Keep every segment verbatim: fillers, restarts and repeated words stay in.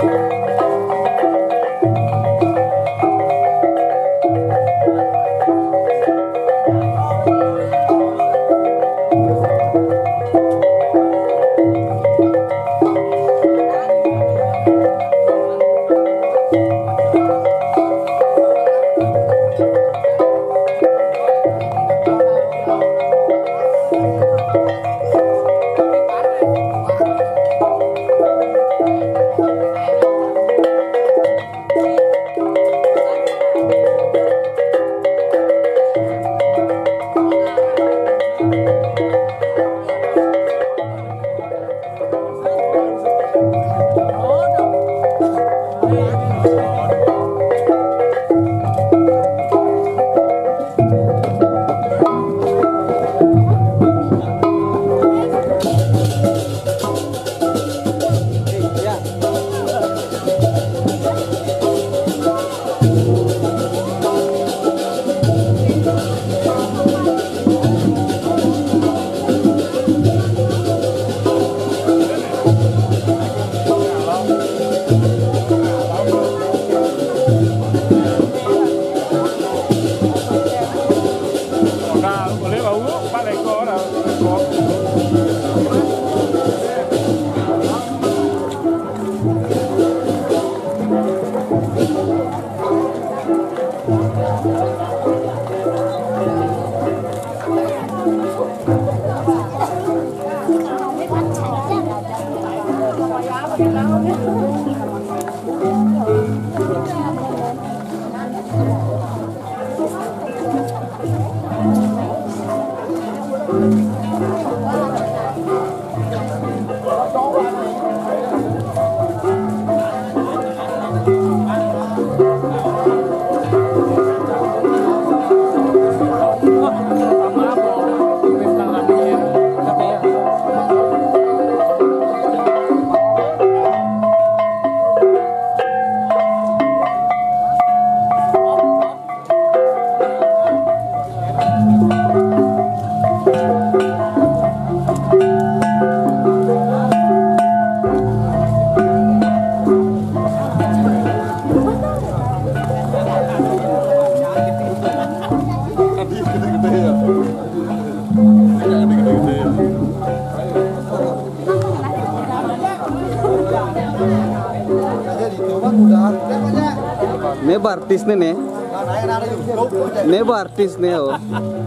मैं आर्टिस्ट ने ने मैं आर्टिस्ट ने हो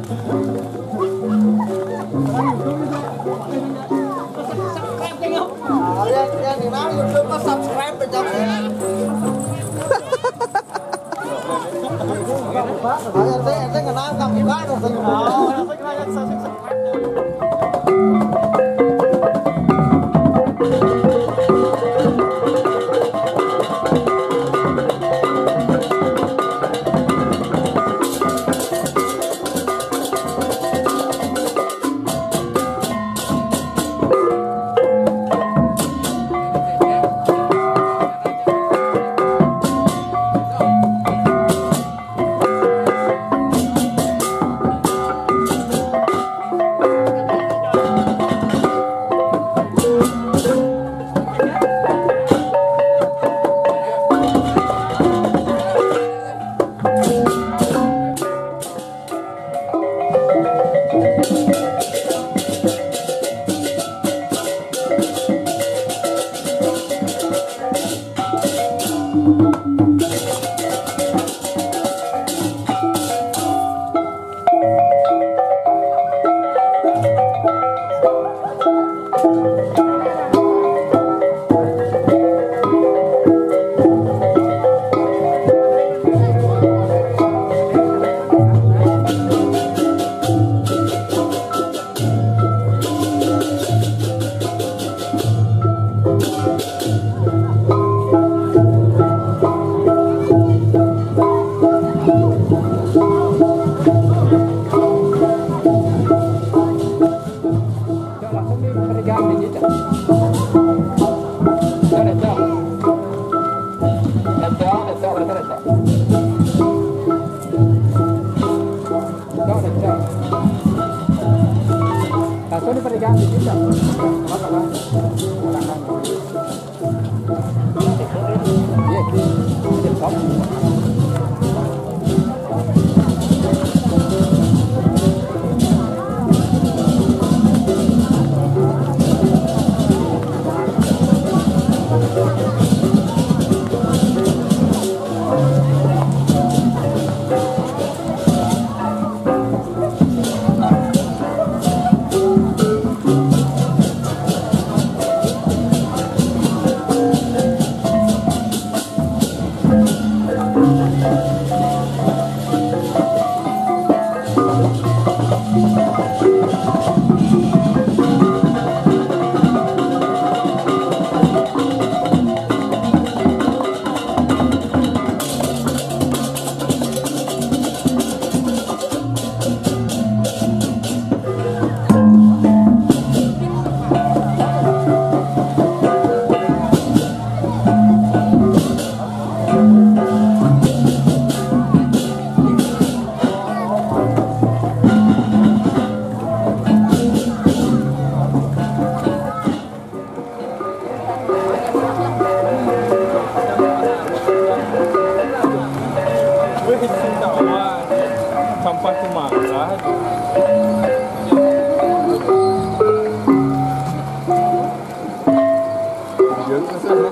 Langsung di pernikahan di kita. Apa-apa. sampah itu marah. Jangan kesana.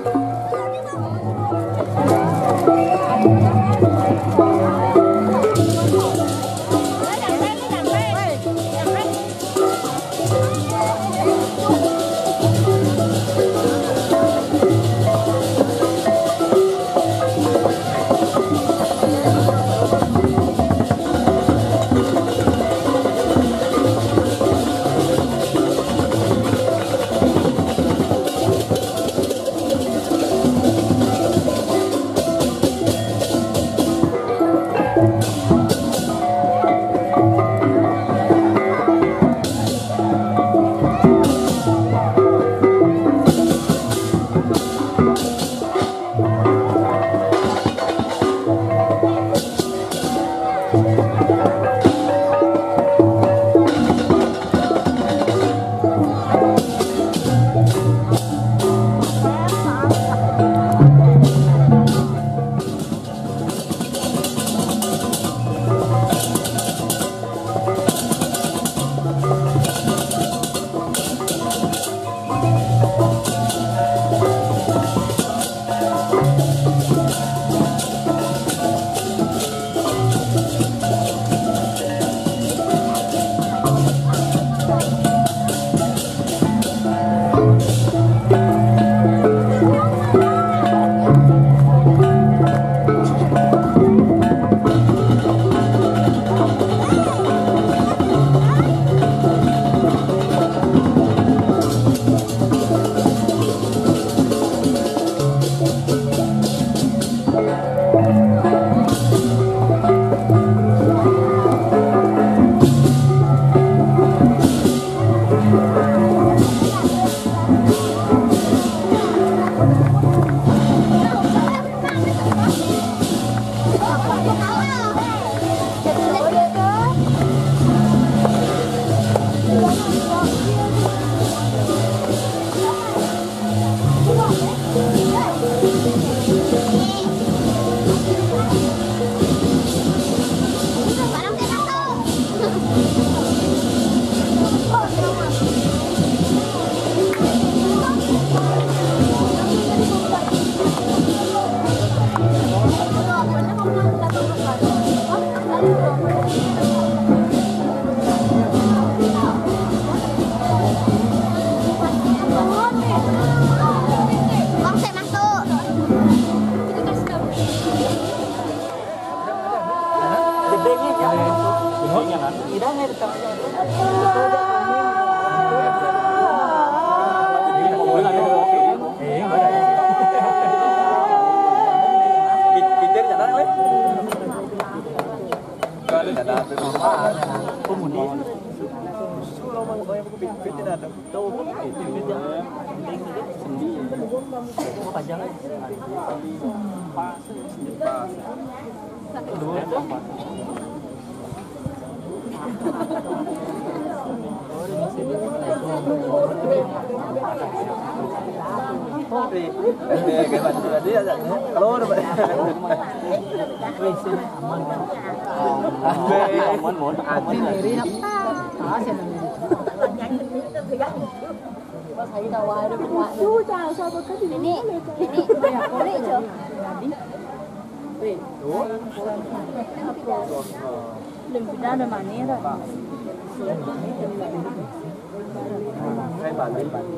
Tốt đi. Cái mặt là đi là lố đâu vậy. Muốn muốn à xin người đi lắm. Đó xem là thấy đâu ai đâu ngoại. Chú chào sao có cái gì nè. Nè. Có lẽ chưa? Đừng bị đau rồi mà nè rồi. Hai bạn đi bạn.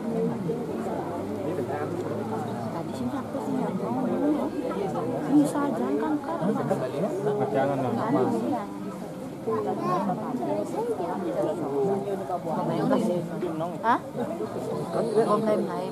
Tadi sih aku sih bisa jangan kan. Jangan nama. Hả? Ôm thêm này.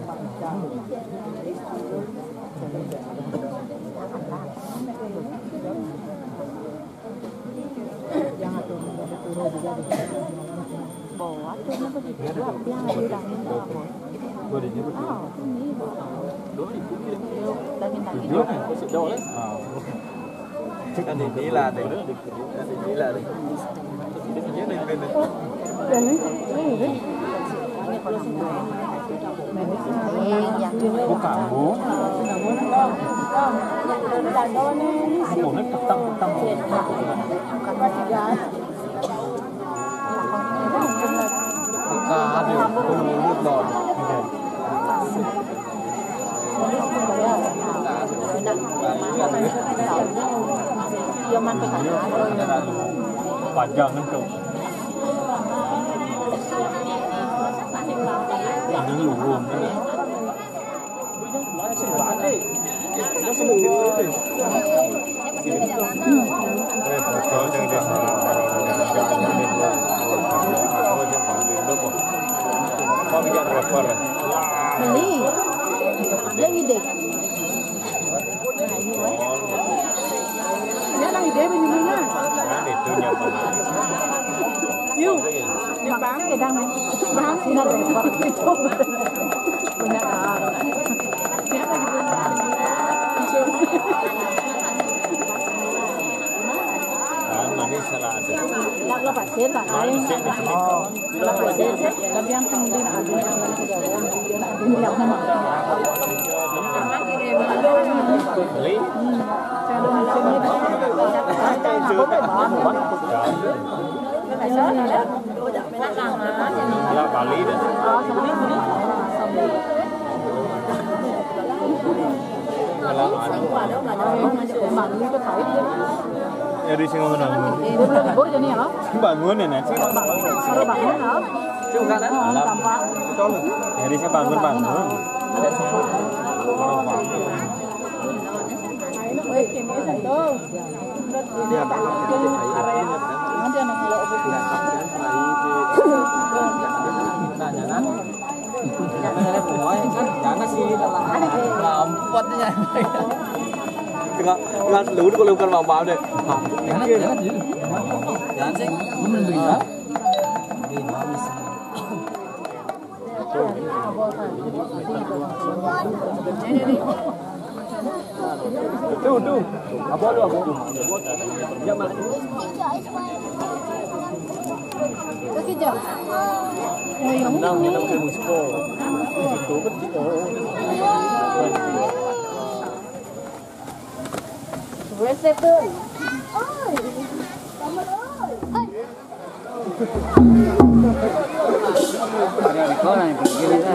Bò á, tôi nó có gì đó là pla đi đằng đó. Vừa đi chứ. Ờ, tôi nghĩ bò. Đối thì cũng đi. Đây bên này. Trước này có sự đâu đấy. Ờ. Anh thì nghĩ là đấy. Anh thì nghĩ là đấy. Nhớ lên bên này. Đấy. Đấy. Có cả bố. Có một nét tâm tâm. Cả đều cùng nước bọt. Panjang itu. Ini lurum ini. Beli. Lebih deh. Dia lagi dia bên mình á. Để tôi nhập vào. Yêu. Mà bán cái đang này. Bán thì là để vào cái chỗ. Mình đã à. Manis salah ada. Nak lepas sen tak? Oh, lepas sen. Tapi yang penting ada yang tiga orang, dia nak ada yang sama. Beli. Kalau macam ni, kita tak boleh bawa. Cái này sớm rồi đó. Là Bali đấy. Ờ, xong rồi. Xong rồi. Là ada. Mà đi có phải chứ. Ya di sini mana? Bố cho nè đó. Bangun ya nanti. Kalau bangun đó. Chứ không ra đấy. Tampak. Cho luôn. Ya di sini bangun bangun. Wih, ini satu. Dia bakal jadi area. Nanti anak kalau aku Nah, jangan. Jangan nói, jangan sih là empat nha. Tengah tengah lũ nó có lưu cân vào vào đây. Jangan jangan sih. Jangan sih. Mình bị đó. Đi nó đi xa. Tuh tuh. Apa lu apa? Jam mana? cái giờ người không Năm thì năm cái mùi spo. Tố bất chỉ có. receptor ơi cảm ơn ơi có này cái gì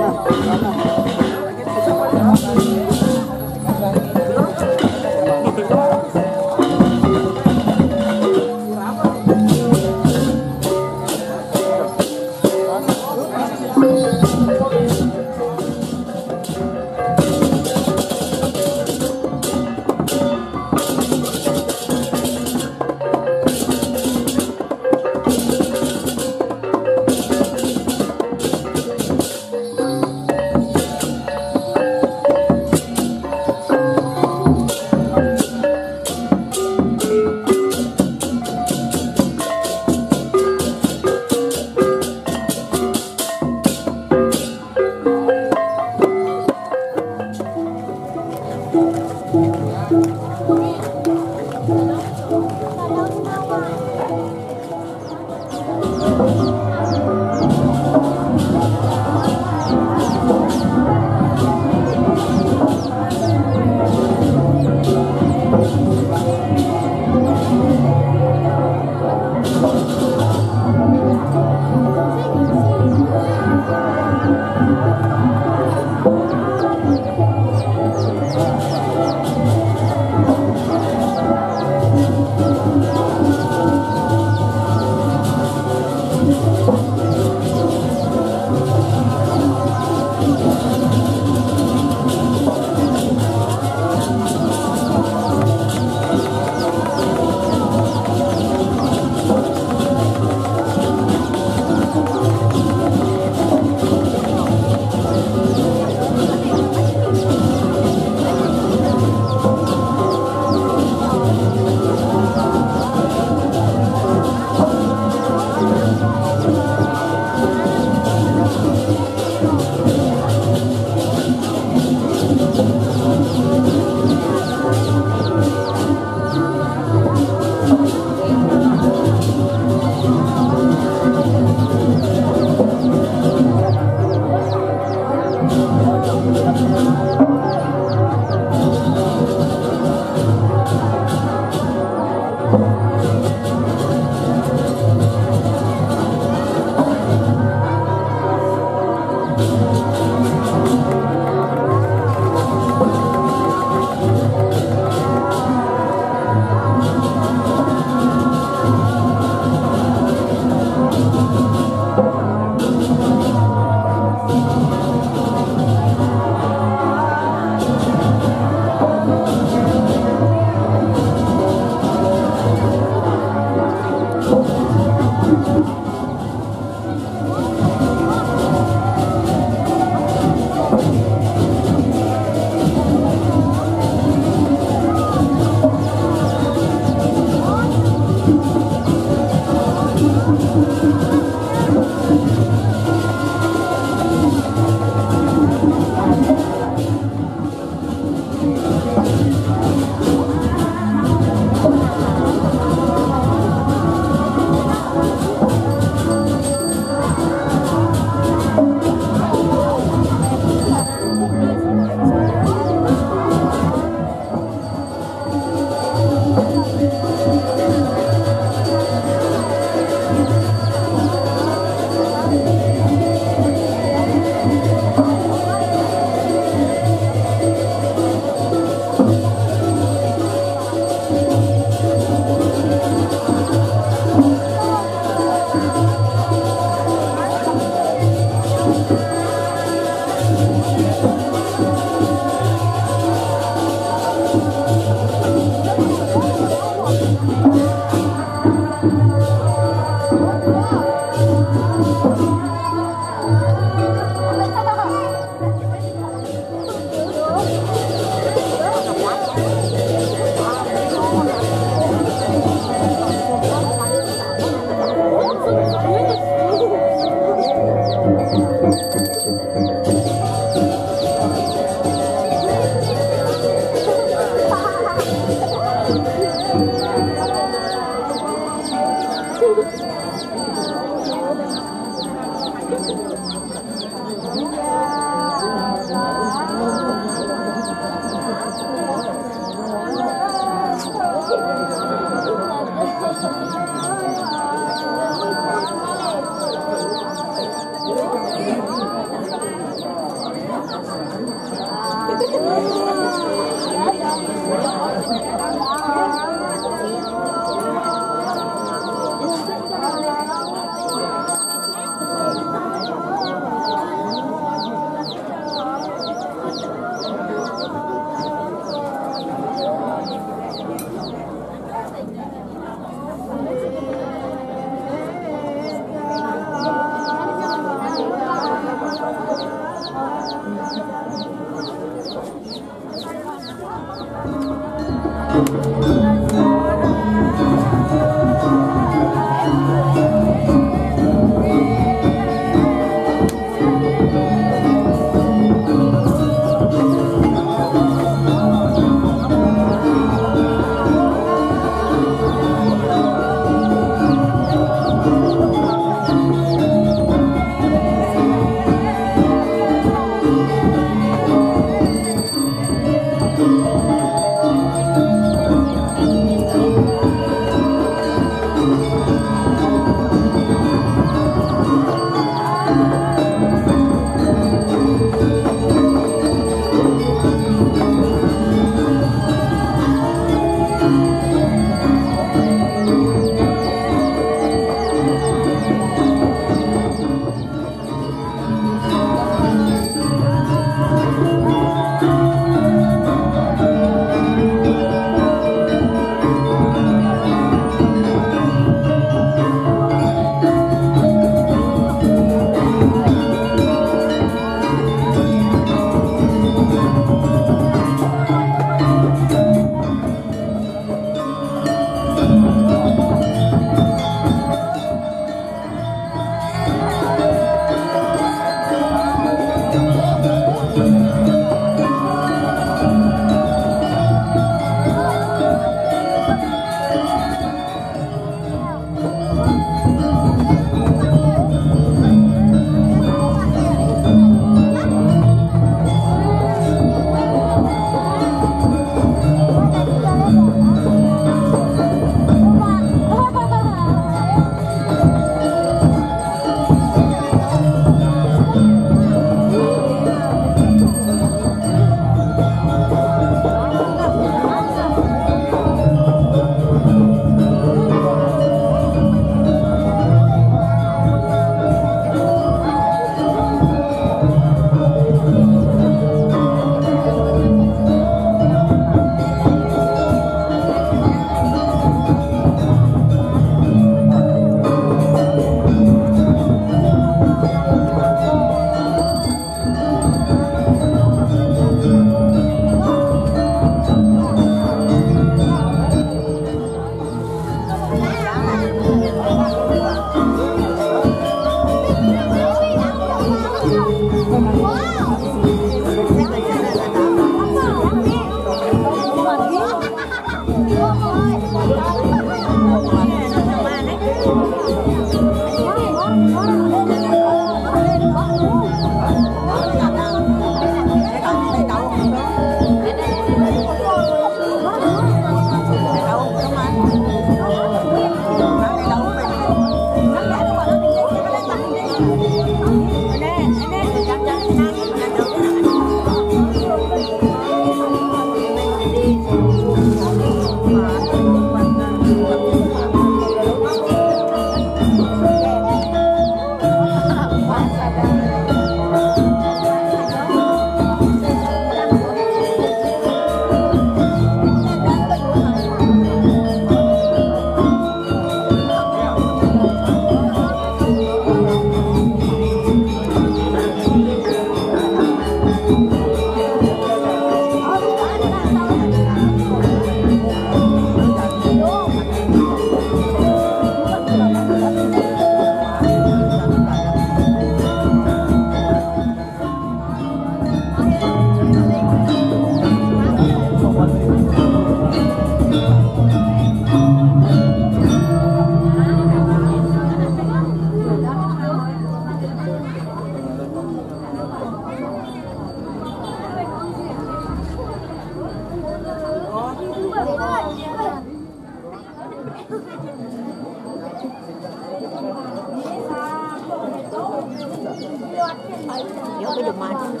Vô cái đường mà trên cặp chợ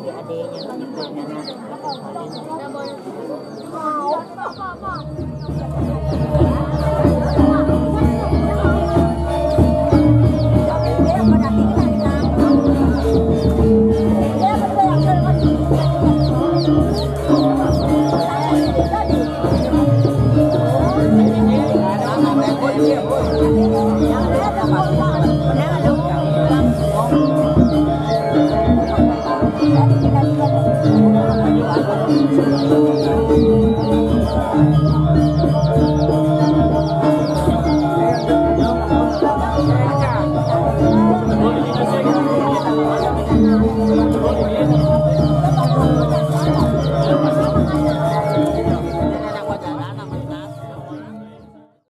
bagi adiknya gitu anak